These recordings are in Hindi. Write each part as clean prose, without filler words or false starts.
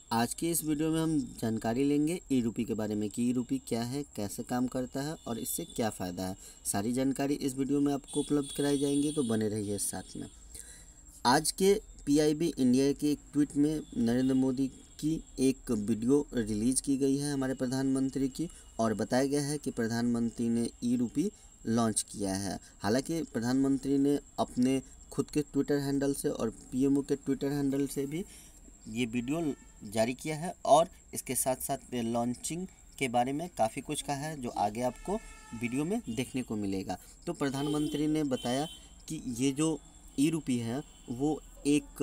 आज के इस वीडियो में हम जानकारी लेंगे ई रूपी के बारे में कि ई रूपी क्या है, कैसे काम करता है और इससे क्या फ़ायदा है। सारी जानकारी इस वीडियो में आपको उपलब्ध कराई जाएंगी, तो बने रहिए साथ में। आज के पीआईबी इंडिया के एक ट्वीट में नरेंद्र मोदी की एक वीडियो रिलीज़ की गई है हमारे प्रधानमंत्री की, और बताया गया है कि प्रधानमंत्री ने ई रूपी लॉन्च किया है। हालांकि प्रधानमंत्री ने अपने खुद के ट्विटर हैंडल से और पीएमओ के ट्विटर हैंडल से भी ये वीडियो जारी किया है, और इसके साथ साथ लॉन्चिंग के बारे में काफ़ी कुछ कहा है जो आगे आपको वीडियो में देखने को मिलेगा। तो प्रधानमंत्री ने बताया कि ये जो ई रूपी है वो एक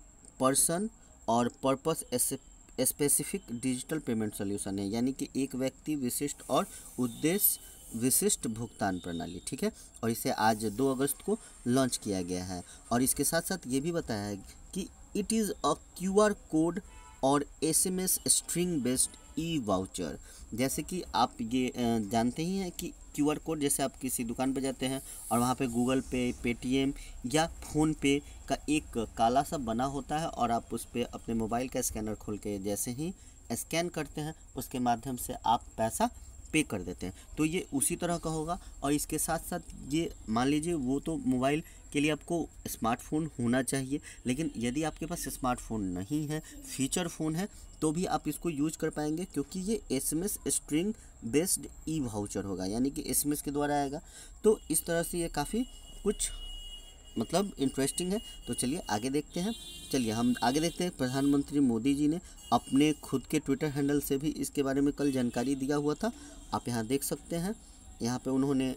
पर्सन और purpose specific digital payment solution है, यानी कि एक व्यक्ति विशिष्ट और उद्देश्य विशिष्ट भुगतान प्रणाली। ठीक है, और इसे आज 2 अगस्त को लॉन्च किया गया है। और इसके साथ साथ ये भी बताया है कि it is a QR code और SMS string based e voucher. जैसे कि आप ये जानते ही हैं कि QR कोड, जैसे आप किसी दुकान पर जाते हैं और वहाँ पे गूगल पे, पेटीएम या फ़ोन पे का एक काला सा बना होता है, और आप उस पर अपने मोबाइल का स्कैनर खोल के जैसे ही स्कैन करते हैं उसके माध्यम से आप पैसा पे कर देते हैं। तो ये उसी तरह का होगा। और इसके साथ साथ ये मान लीजिए, वो तो मोबाइल के लिए आपको स्मार्टफोन होना चाहिए, लेकिन यदि आपके पास स्मार्टफोन नहीं है, फीचर फ़ोन है, तो भी आप इसको यूज कर पाएंगे, क्योंकि ये SMS string based e voucher होगा, यानी कि SMS के द्वारा आएगा। तो इस तरह से ये काफ़ी कुछ मतलब इंटरेस्टिंग है। तो चलिए आगे देखते हैं। चलिए हम आगे देखते हैं। प्रधानमंत्री मोदी जी ने अपने खुद के ट्विटर हैंडल से भी इसके बारे में कल जानकारी दिया हुआ था। आप यहाँ देख सकते हैं, यहाँ पे उन्होंने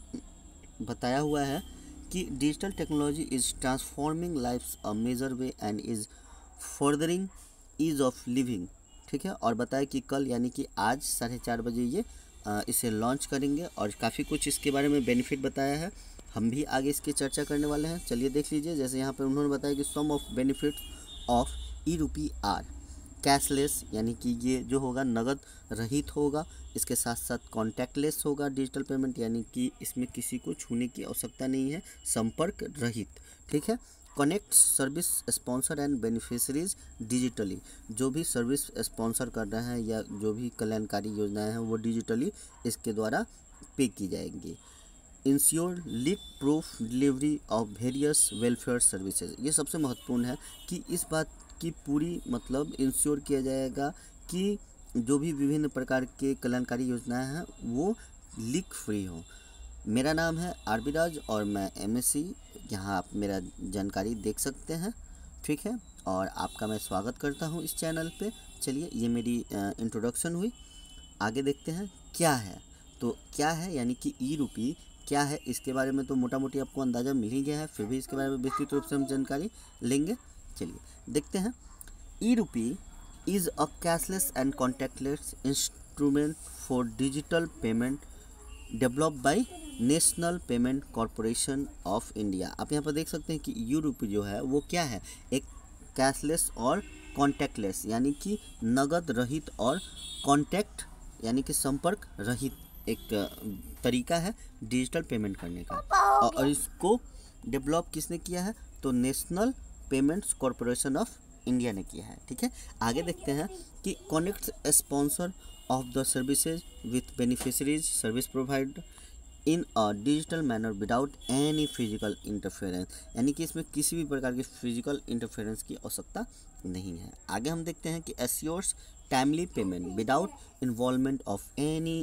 बताया हुआ है कि digital technology is transforming lifes a major way and is furthering ease of living. ठीक है, और बताया कि कल यानी कि आज 4:30 बजे ये इसे लॉन्च करेंगे, और काफ़ी कुछ इसके बारे में बेनिफिट बताया है। हम भी आगे इसकी चर्चा करने वाले हैं। चलिए देख लीजिए। जैसे यहाँ पर उन्होंने बताया कि some of benefits of e rupee are cashless, यानी कि ये जो होगा नगद रहित होगा। इसके साथ साथ कॉन्टैक्टलेस होगा डिजिटल पेमेंट, यानी कि इसमें किसी को छूने की आवश्यकता नहीं है, संपर्क रहित। ठीक है, connect service sponsor and beneficiaries digitally. जो भी सर्विस स्पॉन्सर कर रहे हैं या जो भी कल्याणकारी योजनाएं हैं वो डिजिटली इसके द्वारा पे की जाएंगी। Ensure leak proof delivery of various welfare services. ये सबसे महत्वपूर्ण है कि इस बात की पूरी मतलब इंश्योर किया जाएगा कि जो भी विभिन्न प्रकार के कल्याणकारी योजनाएं हैं वो लीक फ्री हों। मेरा नाम है आरबी राज और मैं MSc, यहाँ आप मेरा जानकारी देख सकते हैं। ठीक है, और आपका मैं स्वागत करता हूँ इस चैनल पे। चलिए, ये मेरी इंट्रोडक्शन हुई। आगे देखते हैं क्या है। तो क्या है यानी कि ई रूपी क्या है, इसके बारे में तो मोटा मोटी आपको अंदाज़ा मिल ही गया है, फिर भी इसके बारे में विस्तृत रूप से हम जानकारी लेंगे। चलिए देखते हैं। E rupee is a cashless and contactless instrument for digital payment developed by National Payment Corporation of India. आप यहाँ पर देख सकते हैं कि ई रूपी जो है वो क्या है, एक कैशलेस और कॉन्टैक्टलेस यानी कि नगद रहित और कॉन्टैक्ट यानी कि संपर्क रहित एक तरीका है डिजिटल पेमेंट करने का। और इसको डेवलप किसने किया है, तो National Payments Corporation of India ने किया है। ठीक है, आगे देखते हैं कि connect sponsor of the services with beneficiaries service provide in a digital manner without any physical interference, यानी कि इसमें किसी भी प्रकार की फिजिकल इंटरफेरेंस की आवश्यकता नहीं है। आगे हम देखते हैं कि assures timely payment without involvement of any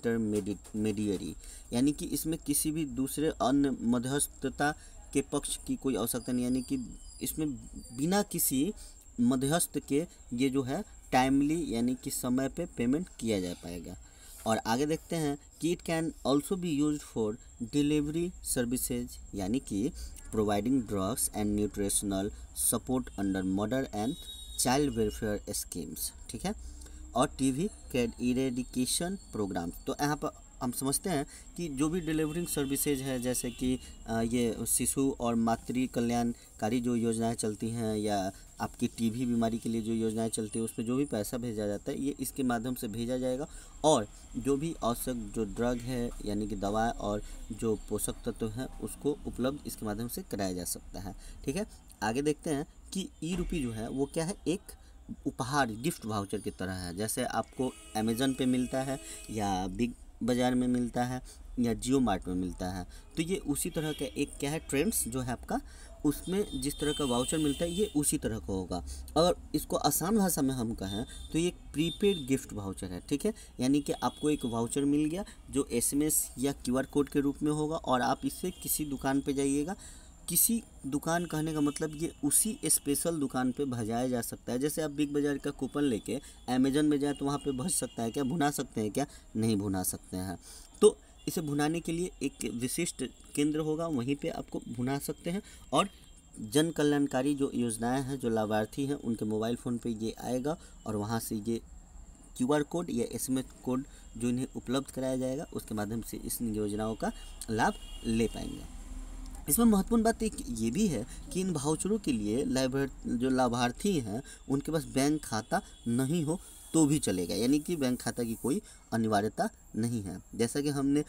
intermediary, यानी कि इसमें किसी भी दूसरे अन्य मध्यस्थता के पक्ष की कोई आवश्यकता नहीं, यानी कि इसमें बिना किसी मध्यस्थ के ये जो है टाइमली यानी कि समय पे पेमेंट किया जा पाएगा। और आगे देखते हैं कि it can also be use for delivery services, यानी कि providing drugs and nutritional support under mother and child welfare schemes. ठीक है, और टीबी कैड इरेडिकेशन प्रोग्राम्स। तो यहाँ पर हम समझते हैं कि जो भी डिलीवरिंग सर्विसेज है, जैसे कि ये शिशु और मातृ कल्याणकारी जो योजनाएं चलती हैं, या आपकी टीबी बीमारी के लिए जो योजनाएं चलती है, उसमें जो भी पैसा भेजा जाता है ये इसके माध्यम से भेजा जाएगा। और जो भी आवश्यक जो ड्रग है यानी कि दवा और जो पोषक तत्व हैं उसको उपलब्ध इसके माध्यम से कराया जा सकता है। ठीक है, आगे देखते हैं कि ई रूपी जो है वो क्या है, एक उपहार गिफ्ट वाउचर की तरह है। जैसे आपको अमेज़न पे मिलता है या बिग बाज़ार में मिलता है या जियो मार्ट में मिलता है, तो ये उसी तरह का एक क्या है, ट्रेंड्स जो है आपका, उसमें जिस तरह का वाउचर मिलता है ये उसी तरह का होगा। अगर इसको आसान भाषा में हम कहें तो ये एक प्रीपेड गिफ्ट वाउचर है, ठीक है। यानी कि आपको एक वाउचर मिल गया जो एसएमएस या क्यूआर कोड के रूप में होगा, और आप इससे किसी दुकान पे जाइएगा, किसी दुकान कहने का मतलब ये उसी स्पेशल दुकान पे भजाया जा सकता है। जैसे आप बिग बाज़ार का कूपन लेके अमेज़न में जाए तो वहाँ पे भज सकता है क्या, भुना सकते हैं क्या, नहीं भुना सकते हैं। तो इसे भुनाने के लिए एक विशिष्ट केंद्र होगा, वहीं पे आपको भुना सकते हैं। और जन कल्याणकारी जो योजनाएं हैं, जो लाभार्थी हैं, उनके मोबाइल फ़ोन पे ये आएगा और वहाँ से ये क्यूआर कोड या एसएमएस कोड जो इन्हें उपलब्ध कराया जाएगा, उसके माध्यम से इस योजनाओं का लाभ ले पाएंगे। इसमें महत्वपूर्ण बात एक ये भी है कि इन वाउचरों के लिए जो लाभार्थी हैं उनके पास बैंक खाता नहीं हो तो भी चलेगा, यानी कि बैंक खाता की कोई अनिवार्यता नहीं है। जैसा कि हमने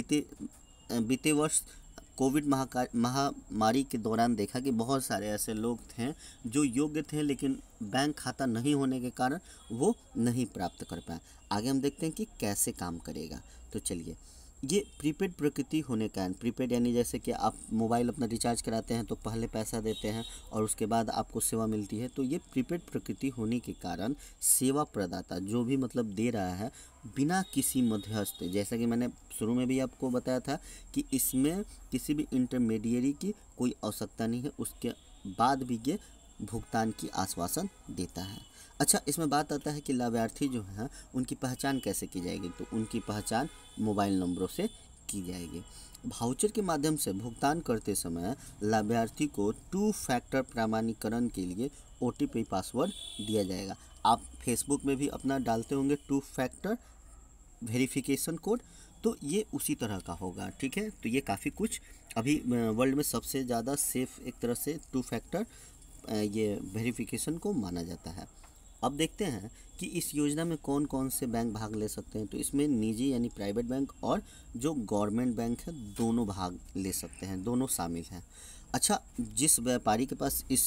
बीते वर्ष कोविड महामारी के दौरान देखा कि बहुत सारे ऐसे लोग थे जो योग्य थे, लेकिन बैंक खाता नहीं होने के कारण वो नहीं प्राप्त कर पाए। आगे हम देखते हैं कि कैसे काम करेगा। तो चलिए, ये प्रीपेड प्रकृति होने का, प्रीपेड यानी जैसे कि आप मोबाइल अपना रिचार्ज कराते हैं तो पहले पैसा देते हैं और उसके बाद आपको सेवा मिलती है, तो ये प्रीपेड प्रकृति होने के कारण सेवा प्रदाता जो भी मतलब दे रहा है बिना किसी मध्यस्थ, जैसा कि मैंने शुरू में भी आपको बताया था कि इसमें किसी भी इंटरमीडिएरी की कोई आवश्यकता नहीं है, उसके बाद भी ये भुगतान की आश्वासन देता है। अच्छा, इसमें बात आता है कि लाभार्थी जो हैं उनकी पहचान कैसे की जाएगी, तो उनकी पहचान मोबाइल नंबरों से की जाएगी। वाउचर के माध्यम से भुगतान करते समय लाभार्थी को 2 फैक्टर प्रमाणीकरण के लिए ओटीपी पासवर्ड दिया जाएगा। आप फेसबुक में भी अपना डालते होंगे 2 फैक्टर वेरिफिकेशन कोड, तो ये उसी तरह का होगा, ठीक है। तो ये काफ़ी कुछ अभी वर्ल्ड में सबसे ज़्यादा सेफ एक तरह से 2 फैक्टर ये वेरिफिकेशन को माना जाता है। अब देखते हैं कि इस योजना में कौन कौन से बैंक भाग ले सकते हैं। तो इसमें निजी यानी प्राइवेट बैंक और जो गवर्नमेंट बैंक है दोनों भाग ले सकते हैं, दोनों शामिल हैं। अच्छा, जिस व्यापारी के पास इस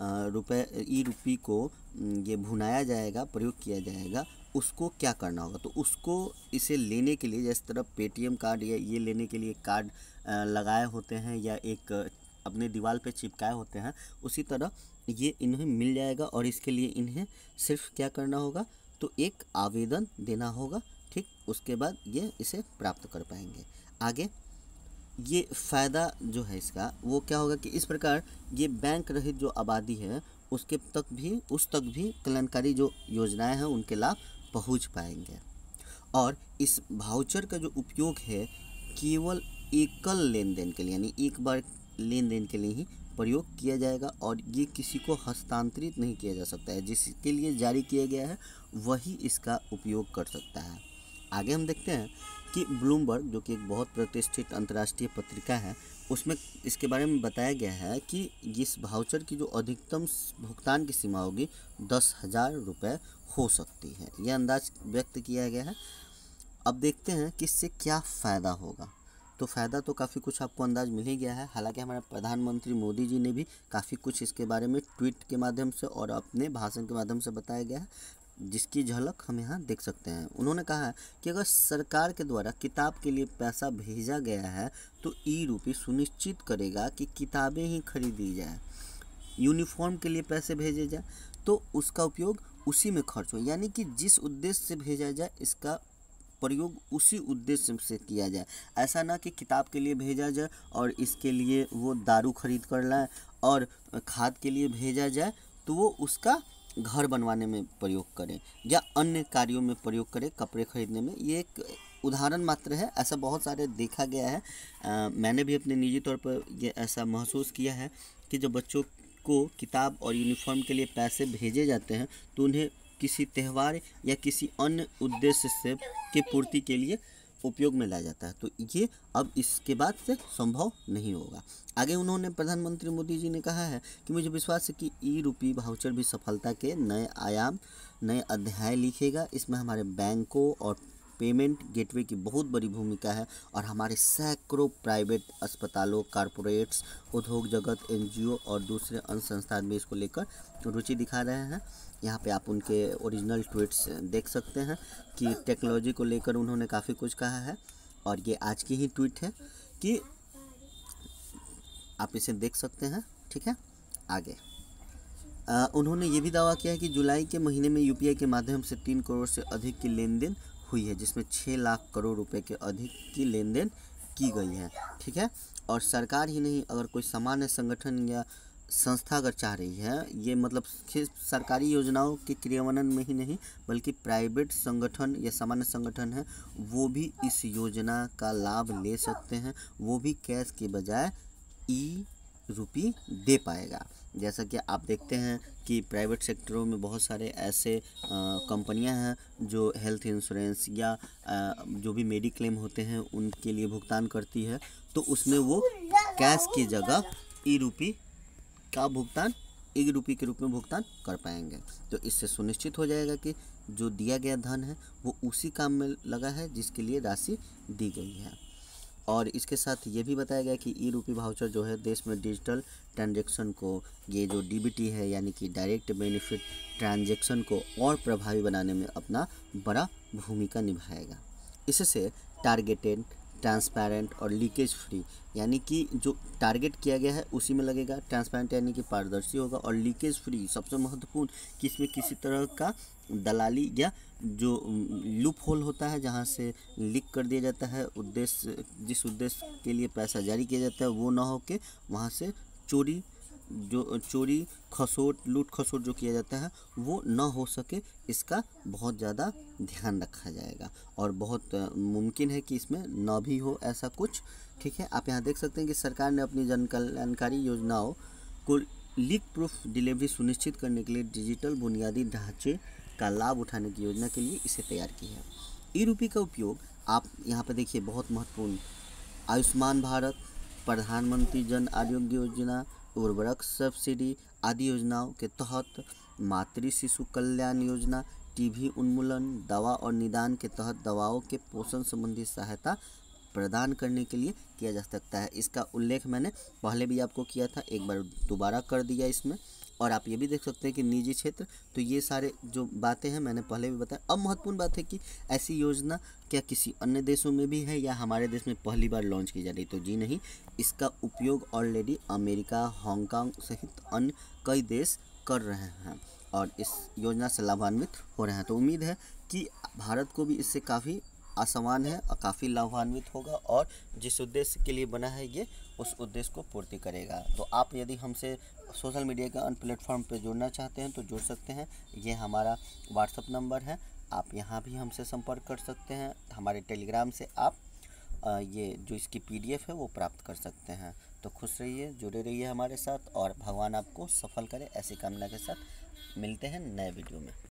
ई रूपी को ये भुनाया जाएगा, प्रयोग किया जाएगा, उसको क्या करना होगा, तो उसको इसे लेने के लिए, जिस तरह पेटीएम कार्ड या ये लेने के लिए कार्ड लगाए होते हैं या एक अपने दीवार पे चिपकाए होते हैं, उसी तरह ये इन्हें मिल जाएगा। और इसके लिए इन्हें सिर्फ क्या करना होगा, तो एक आवेदन देना होगा, ठीक। उसके बाद ये इसे प्राप्त कर पाएंगे। आगे ये फ़ायदा जो है इसका वो क्या होगा कि इस प्रकार ये बैंक रहित जो आबादी है उस तक भी कल्याणकारी जो योजनाएं हैं उनके लाभ पहुंच पाएंगे। और इस वाउचर का जो उपयोग है केवल एकल लेन देन के लिए, यानी एक बार लेन देन के लिए ही प्रयोग किया जाएगा, और ये किसी को हस्तांतरित नहीं किया जा सकता है। जिसके लिए जारी किया गया है वही इसका उपयोग कर सकता है। आगे हम देखते हैं कि ब्लूमबर्ग जो कि एक बहुत प्रतिष्ठित अंतर्राष्ट्रीय पत्रिका है, उसमें इसके बारे में बताया गया है कि इस वाउचर की जो अधिकतम भुगतान की सीमा होगी 10,000 रुपये हो सकती है, यह अंदाज व्यक्त किया गया है। अब देखते हैं कि इससे क्या फ़ायदा होगा। तो फ़ायदा तो काफ़ी कुछ आपको अंदाज मिल ही गया है। हालांकि हमारे प्रधानमंत्री मोदी जी ने भी काफ़ी कुछ इसके बारे में ट्वीट के माध्यम से और अपने भाषण के माध्यम से बताया गया है, जिसकी झलक हम यहाँ देख सकते हैं। उन्होंने कहा है कि अगर सरकार के द्वारा किताब के लिए पैसा भेजा गया है तो ई रूपी सुनिश्चित करेगा कि किताबें ही खरीदी जाए। यूनिफॉर्म के लिए पैसे भेजे जाए तो उसका उपयोग उसी में खर्च हो, यानी कि जिस उद्देश्य से भेजा जाए इसका प्रयोग उसी उद्देश्य से किया जाए। ऐसा ना कि किताब के लिए भेजा जाए और इसके लिए वो दारू खरीद कर लाए, और खाद के लिए भेजा जाए तो वो उसका घर बनवाने में प्रयोग करें या अन्य कार्यों में प्रयोग करें, कपड़े खरीदने में। ये एक उदाहरण मात्र है, ऐसा बहुत सारे देखा गया है। मैंने भी अपने निजी तौर पर ये ऐसा महसूस किया है कि जब बच्चों को किताब और यूनिफॉर्म के लिए पैसे भेजे जाते हैं तो उन्हें किसी त्यौहार या किसी अन्य उद्देश्य से की पूर्ति के लिए उपयोग में लाया जाता है। तो ये अब इसके बाद से संभव नहीं होगा। आगे उन्होंने प्रधानमंत्री मोदी जी ने कहा है कि मुझे विश्वास है कि ई रूपी वाउचर भी सफलता के नए आयाम, नए अध्याय लिखेगा। इसमें हमारे बैंकों और पेमेंट गेटवे की बहुत बड़ी भूमिका है और हमारे सैकड़ों प्राइवेट अस्पतालों, कारपोरेट्स, उद्योग जगत, एनजीओ और दूसरे अन्य संस्थान भी इसको लेकर रुचि दिखा रहे हैं। यहाँ पे आप उनके ओरिजिनल ट्वीट्स देख सकते हैं कि टेक्नोलॉजी को लेकर उन्होंने काफ़ी कुछ कहा है और ये आज की ही ट्वीट है कि आप इसे देख सकते हैं। ठीक है, आगे उन्होंने ये भी दावा किया है कि जुलाई के महीने में यूपीआई के माध्यम से 3 करोड़ से अधिक की लेन देन हुई है, जिसमें 6 लाख करोड़ रुपए के अधिक की लेन देन की गई है। ठीक है, और सरकार ही नहीं, अगर कोई सामान्य संगठन या संस्था अगर चाह रही है, ये मतलब सरकारी योजनाओं के क्रियान्वयन में ही नहीं बल्कि प्राइवेट संगठन या सामान्य संगठन है, वो भी इस योजना का लाभ ले सकते हैं। वो भी कैश के बजाय ई रुपी दे पाएगा। जैसा कि आप देखते हैं कि प्राइवेट सेक्टरों में बहुत सारे ऐसे कंपनियां हैं जो हेल्थ इंश्योरेंस या जो भी मेडिक्लेम होते हैं उनके लिए भुगतान करती है, तो उसमें वो कैश की जगह ई रुपी का भुगतान ई रुपी के रूप में भुगतान कर पाएंगे। तो इससे सुनिश्चित हो जाएगा कि जो दिया गया धन है वो उसी काम में लगा है जिसके लिए राशि दी गई है। और इसके साथ ये भी बताया गया कि ई रुपी वाउचर जो है देश में डिजिटल ट्रांजैक्शन को, ये जो डीबीटी है यानी कि डायरेक्ट बेनिफिट ट्रांजैक्शन को और प्रभावी बनाने में अपना बड़ा भूमिका निभाएगा। इससे टारगेटेड, ट्रांसपेरेंट और लीकेज फ्री, यानी कि जो टारगेट किया गया है उसी में लगेगा, ट्रांसपेरेंट यानी कि पारदर्शी होगा, और लीकेज फ्री सबसे महत्वपूर्ण कि इसमें किसी तरह का दलाली या जो लूप होल होता है जहां से लीक कर दिया जाता है, उद्देश्य जिस उद्देश्य के लिए पैसा जारी किया जाता है वो ना हो के वहां से चोरी खसोट, लूट खसोट जो किया जाता है वो ना हो सके, इसका बहुत ज़्यादा ध्यान रखा जाएगा और बहुत मुमकिन है कि इसमें ना भी हो ऐसा कुछ। ठीक है, आप यहाँ देख सकते हैं कि सरकार ने अपनी जन कल्याणकारी योजनाओं को लीक प्रूफ डिलीवरी सुनिश्चित करने के लिए डिजिटल बुनियादी ढांचे का लाभ उठाने की योजना के लिए इसे तैयार की है। ई रुपी का उपयोग आप यहाँ पर देखिए बहुत महत्वपूर्ण, आयुष्मान भारत, प्रधानमंत्री जन आरोग्य योजना, उर्वरक सब्सिडी आदि योजनाओं के तहत, मातृ शिशु कल्याण योजना, टीबी उन्मूलन, दवा और निदान के तहत दवाओं के पोषण संबंधी सहायता प्रदान करने के लिए किया जा सकता है। इसका उल्लेख मैंने पहले भी आपको किया था, एक बार दोबारा कर दिया इसमें। और आप ये भी देख सकते हैं कि निजी क्षेत्र, तो ये सारे जो बातें हैं मैंने पहले भी बताया। अब महत्वपूर्ण बात है कि ऐसी योजना क्या किसी अन्य देशों में भी है या हमारे देश में पहली बार लॉन्च की जा रही, तो जी नहीं, इसका उपयोग ऑलरेडी अमेरिका, हांगकांग सहित अन्य कई देश कर रहे हैं और इस योजना से लाभान्वित हो रहे हैं। तो उम्मीद है कि भारत को भी इससे काफ़ी आसान है और काफ़ी लाभान्वित होगा और जिस उद्देश्य के लिए बना है ये उस उद्देश्य को पूर्ति करेगा। तो आप यदि हमसे सोशल मीडिया के अन्य प्लेटफॉर्म पे जुड़ना चाहते हैं तो जुड़ सकते हैं। ये हमारा व्हाट्सअप नंबर है, आप यहाँ भी हमसे संपर्क कर सकते हैं। हमारे टेलीग्राम से आप ये जो इसकी PDF है वो प्राप्त कर सकते हैं। तो खुश रहिए, जुड़े रहिए हमारे साथ और भगवान आपको सफल करे, ऐसी कामना के साथ मिलते हैं नए वीडियो में।